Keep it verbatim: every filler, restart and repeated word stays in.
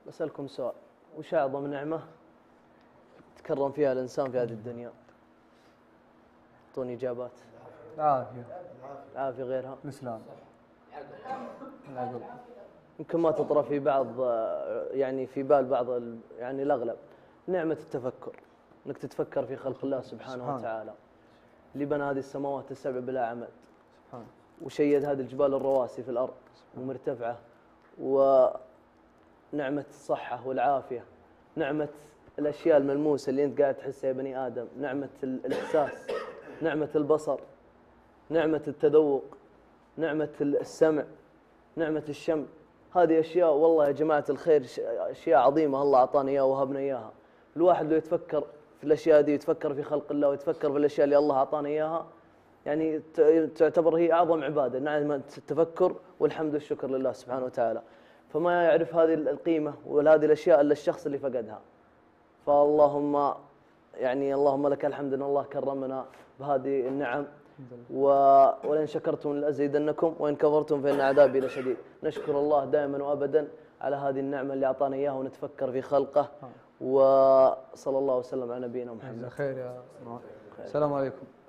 بسألكم سؤال، وش أعظم نعمة تكرم فيها الإنسان في هذه الدنيا؟ أعطوني إجابات. العافية. العافية، غيرها؟ الإسلام. العقل. يمكن ما تطرى في بعض، يعني في بال بعض يعني الأغلب، نعمة التفكر، أنك تتفكر في خلق الله سبحانه سبحان. وتعالى، اللي بنى هذه السماوات السبع بلا عمد، سبحان. وشيد هذه الجبال الرواسي في الأرض ومرتفعة، ونعمة الصحة والعافية، نعمة الأشياء الملموسة اللي أنت قاعد تحسها يا بني آدم، نعمة الإحساس، نعمة البصر، نعمة التذوق، نعمة السمع، نعمة الشم. هذه أشياء والله يا جماعة الخير أشياء عظيمة الله أعطانا إياها وهبنا إياها. الواحد لو يتفكر في الأشياء دي، يتفكر في خلق الله ويتفكر في الأشياء اللي الله أعطانا إياها، يعني تعتبر هي أعظم عبادة، نعمة التفكر والحمد والشكر لله سبحانه وتعالى. فما يعرف هذه القيمة وهذه الأشياء إلا الشخص اللي فقدها. فاللهم يعني اللهم لك الحمد أن الله كرمنا بهذه النعم، ولئن شكرتم لأزيدنكم وإن كفرتم فإن عذابي لشديد. نشكر الله دائما وأبدا على هذه النعمة اللي أعطانا إياها ونتفكر في خلقه. وصلى الله وسلم على نبينا محمد. خير يا السلام عليكم.